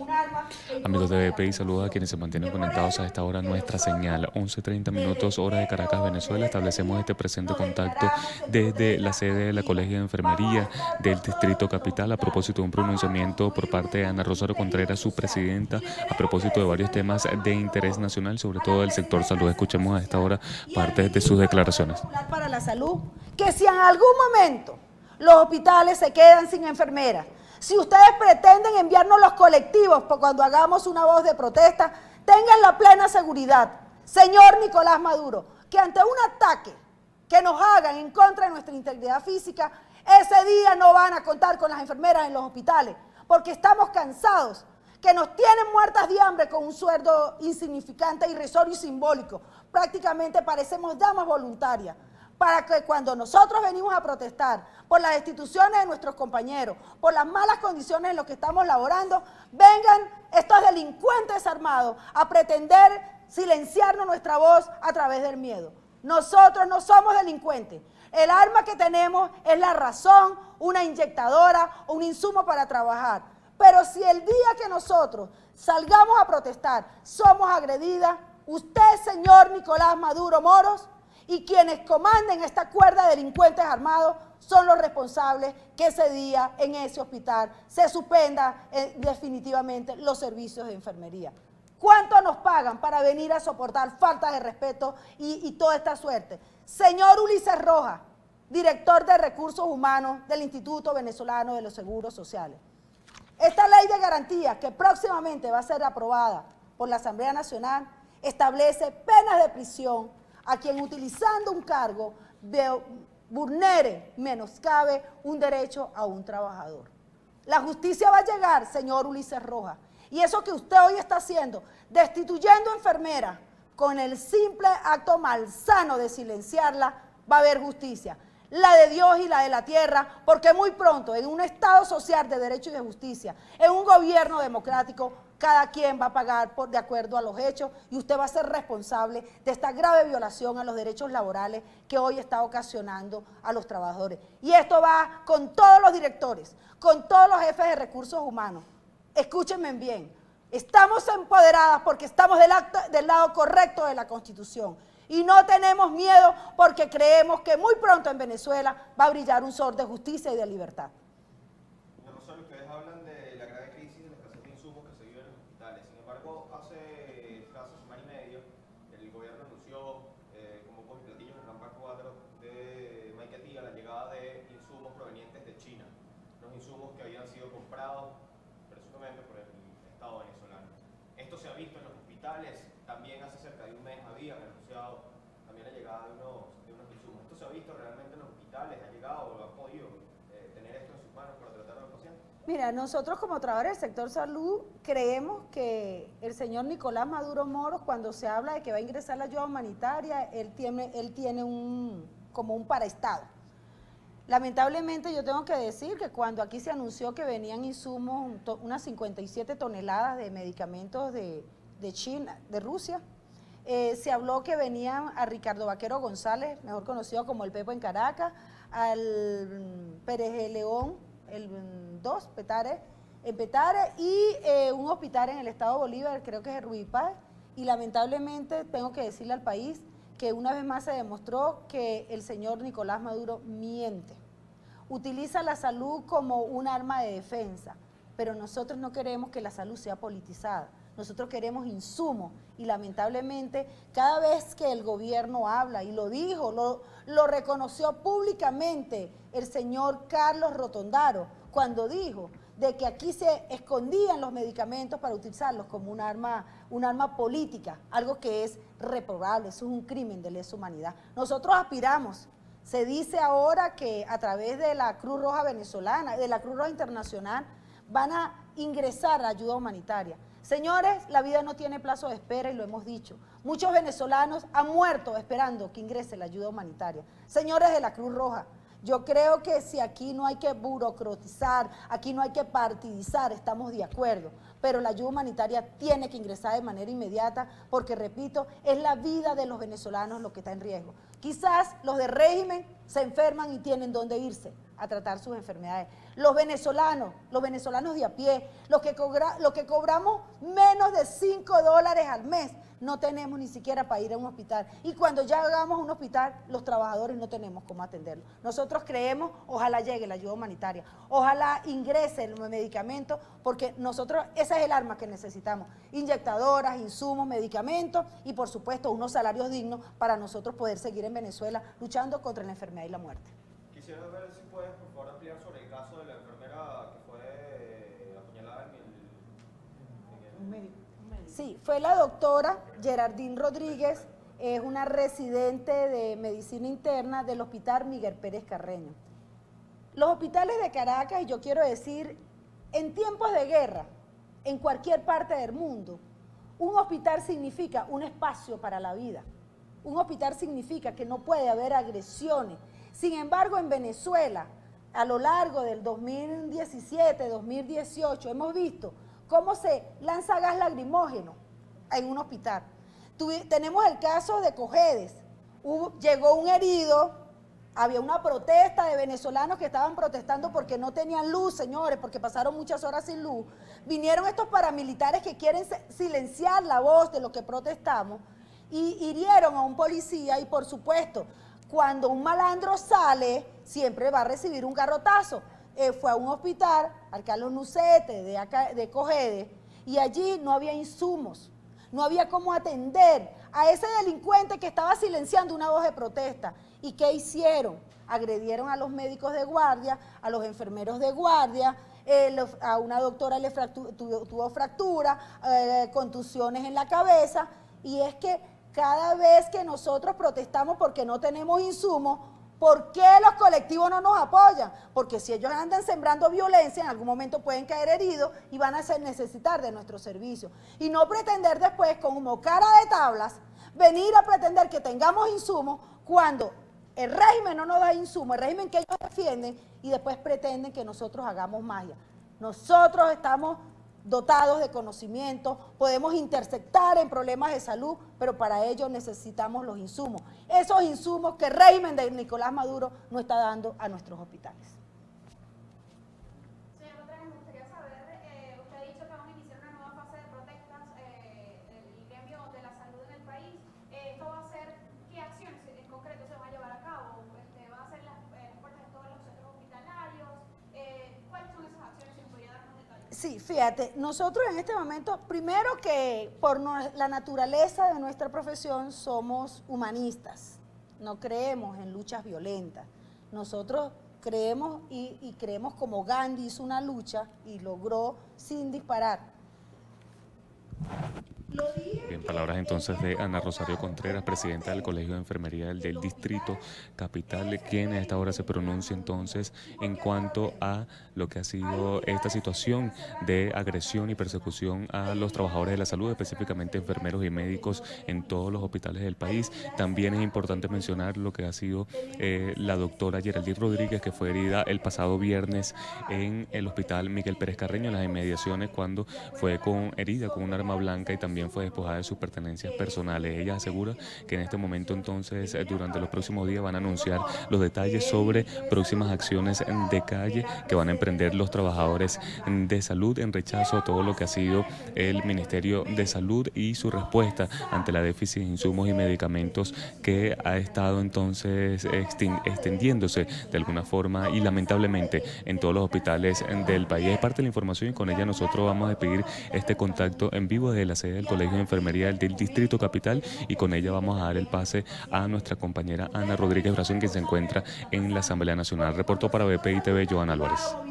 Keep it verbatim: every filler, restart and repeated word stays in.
un arma. Amigos de B P I, saluda a quienes se mantienen conectados a esta hora nuestra señal. once treinta minutos, hora de Caracas, Venezuela. Establecemos este presente contacto desde la sede de la Colegio de Enfermería del Distrito Capital a propósito de un pronunciamiento por parte de Ana Rosario Contreras, su presidenta, a propósito de varios temas de interés nacional, sobre todo del sector salud. Escuchemos a esta hora parte de sus declaraciones. Para la salud, que si en algún momento los hospitales se quedan sin enfermeras, si ustedes pretenden enviarnos los colectivos por cuando hagamos una voz de protesta, tengan la plena seguridad, señor Nicolás Maduro, que ante un ataque que nos hagan en contra de nuestra integridad física, ese día no van a contar con las enfermeras en los hospitales, porque estamos cansados, que nos tienen muertas de hambre con un sueldo insignificante, irrisorio y simbólico. Prácticamente parecemos damas voluntarias, para que cuando nosotros venimos a protestar por las destituciones de nuestros compañeros, por las malas condiciones en las que estamos laborando, vengan estos delincuentes armados a pretender silenciarnos nuestra voz a través del miedo. Nosotros no somos delincuentes. El arma que tenemos es la razón, una inyectadora, un insumo para trabajar. Pero si el día que nosotros salgamos a protestar somos agredidas, usted, señor Nicolás Maduro Moros, y quienes comanden esta cuerda de delincuentes armados son los responsables que ese día en ese hospital se suspenda eh, definitivamente los servicios de enfermería. ¿Cuánto nos pagan para venir a soportar faltas de respeto y, y toda esta suerte? Señor Ulises Rojas, director de Recursos Humanos del Instituto Venezolano de los Seguros Sociales. Esta ley de garantía que próximamente va a ser aprobada por la Asamblea Nacional establece penas de prisión a quien utilizando un cargo de, vulnere, menoscabe un derecho a un trabajador. La justicia va a llegar, señor Ulises Rojas, y eso que usted hoy está haciendo, destituyendo enfermeras con el simple acto malsano de silenciarla, va a haber justicia, la de Dios y la de la tierra, porque muy pronto, en un Estado social de derecho y de justicia, en un gobierno democrático, cada quien va a pagar por, de acuerdo a los hechos y usted va a ser responsable de esta grave violación a los derechos laborales que hoy está ocasionando a los trabajadores. Y esto va con todos los directores, con todos los jefes de recursos humanos. Escúchenme bien, estamos empoderadas porque estamos del, acto, del lado correcto de la Constitución y no tenemos miedo porque creemos que muy pronto en Venezuela va a brillar un sol de justicia y de libertad. Ustedes hablan de la grave crisis de la escasez de insumos que se vive en los hospitales. Sin embargo, hace escaso semana y media, el gobierno anunció eh, como con platillos en Rampa cuatro de Maiquetía la llegada de insumos provenientes de China. Los insumos que habían sido comprados presuntamente por el Estado venezolano. Esto se ha visto en los hospitales. También hace cerca de un mes habían anunciado también la llegada de unos, de unos insumos. ¿Esto se ha visto realmente en los hospitales? ¿Ha llegado o ha podido eh, tener esto en sus manos para tratar a los pacientes? Mira, nosotros como trabajadores del sector salud creemos que el señor Nicolás Maduro Moros, cuando se habla de que va a ingresar la ayuda humanitaria, él tiene, él tiene un, como un paraestado. Lamentablemente yo tengo que decir que cuando aquí se anunció que venían insumos, unas cincuenta y siete toneladas de medicamentos de, de China, de Rusia, eh, se habló que venían a Ricardo Vaquero González, mejor conocido como el Pepo en Caracas, al Pérez de León, el dos, Petare, en Petare, y eh, un hospital en el estado Bolívar, creo que es el Rubipaz, y lamentablemente tengo que decirle al país que una vez más se demostró que el señor Nicolás Maduro miente, utiliza la salud como un arma de defensa, pero nosotros no queremos que la salud sea politizada, nosotros queremos insumos y lamentablemente cada vez que el gobierno habla, y lo dijo, lo, lo reconoció públicamente el señor Carlos Rotondaro, cuando dijo de que aquí se escondían los medicamentos para utilizarlos como un arma, un arma política, algo que es reprobable, eso es un crimen de lesa humanidad. Nosotros aspiramos, se dice ahora que a través de la Cruz Roja Venezolana, de la Cruz Roja Internacional, van a ingresar la ayuda humanitaria. Señores, la vida no tiene plazo de espera y lo hemos dicho. Muchos venezolanos han muerto esperando que ingrese la ayuda humanitaria. Señores de la Cruz Roja, yo creo que si aquí no hay que burocratizar, aquí no hay que partidizar, estamos de acuerdo, pero la ayuda humanitaria tiene que ingresar de manera inmediata porque, repito, es la vida de los venezolanos lo que está en riesgo. Quizás los de régimen se enferman y tienen dónde irse a tratar sus enfermedades. Los venezolanos, los venezolanos de a pie, los que, cobra, los que cobramos menos de cinco dólares al mes, no tenemos ni siquiera para ir a un hospital. Y cuando ya hagamos un hospital, los trabajadores no tenemos cómo atenderlo. Nosotros creemos, ojalá llegue la ayuda humanitaria, ojalá ingrese el medicamento, porque nosotros, esa es el arma que necesitamos. Inyectadoras, insumos, medicamentos y por supuesto unos salarios dignos para nosotros poder seguir en Venezuela luchando contra la enfermedad y la muerte. Quisiera ver si puedes, por favor, ampliar sobre el caso de la enfermera que fue apuñalada en el... En el... Un médico. Sí, fue la doctora Geraldine Rodríguez, es una residente de medicina interna del Hospital Miguel Pérez Carreño. Los hospitales de Caracas, y yo quiero decir, en tiempos de guerra, en cualquier parte del mundo, un hospital significa un espacio para la vida. Un hospital significa que no puede haber agresiones. Sin embargo, en Venezuela, a lo largo del dos mil diecisiete, dos mil dieciocho, hemos visto cómo se lanza gas lacrimógeno en un hospital. Tuvi, tenemos el caso de Cojedes. Hubo, llegó un herido, había una protesta de venezolanos que estaban protestando porque no tenían luz, señores, porque pasaron muchas horas sin luz. Vinieron estos paramilitares que quieren silenciar la voz de los que protestamos y hirieron a un policía y, por supuesto, cuando un malandro sale, siempre va a recibir un garrotazo. Eh, fue a un hospital, al Carlos Nucete, de, acá, de Cojedes, y allí no había insumos, no había cómo atender a ese delincuente que estaba silenciando una voz de protesta. ¿Y qué hicieron? Agredieron a los médicos de guardia, a los enfermeros de guardia, eh, lo, a una doctora le fractu tuvo, tuvo fractura, eh, contusiones en la cabeza, y es que cada vez que nosotros protestamos porque no tenemos insumos, ¿por qué los colectivos no nos apoyan? Porque si ellos andan sembrando violencia, en algún momento pueden caer heridos y van a necesitar de nuestro servicio. Y no pretender después, como cara de tablas, venir a pretender que tengamos insumos cuando el régimen no nos da insumos, el régimen que ellos defienden, y después pretenden que nosotros hagamos magia. Nosotros estamos dotados de conocimiento, podemos interceptar en problemas de salud, pero para ello necesitamos los insumos. Esos insumos que el régimen de Nicolás Maduro no está dando a nuestros hospitales. Señora Contreras, me gustaría saber, eh, usted ha dicho que van a iniciar una nueva fase de protestas, eh, el gremio de la salud en el país. Eh, ¿Esto va a ser, qué acciones en concreto se van a llevar a cabo? Este, ¿Van a ser las, eh, las puertas de todos los centros hospitalarios? Eh, ¿Cuáles son esas acciones? Si nos podría dar más detalles. Sí, fíjate, nosotros en este momento, primero que por no, la naturaleza de nuestra profesión somos humanistas, no creemos en luchas violentas. Nosotros creemos y, y creemos como Gandhi hizo una lucha y logró sin disparar. Bien, palabras entonces de Ana Rosario Contreras, presidenta del Colegio de Enfermería del, del Distrito Capital, quien a esta hora se pronuncia entonces en cuanto a lo que ha sido esta situación de agresión y persecución a los trabajadores de la salud, específicamente enfermeros y médicos en todos los hospitales del país. También es importante mencionar lo que ha sido eh, la doctora Geraldine Rodríguez, que fue herida el pasado viernes en el Hospital Miguel Pérez Carreño, en las inmediaciones, cuando fue con herida con un arma blanca y también fue despojada de sus pertenencias personales. Ella asegura que en este momento entonces, durante los próximos días, van a anunciar los detalles sobre próximas acciones de calle que van a emprender los trabajadores de salud en rechazo a todo lo que ha sido el Ministerio de Salud y su respuesta ante la déficit de insumos y medicamentos que ha estado entonces extendiéndose de alguna forma y lamentablemente en todos los hospitales del país. Es parte de la información y con ella nosotros vamos a despedir este contacto en vivo desde la sede del Colegio de Enfermería del Distrito Capital, y con ella vamos a dar el pase a nuestra compañera Ana Rodríguez Brazón, que se encuentra en la Asamblea Nacional. Reportó para B P I T V, Joana Álvarez.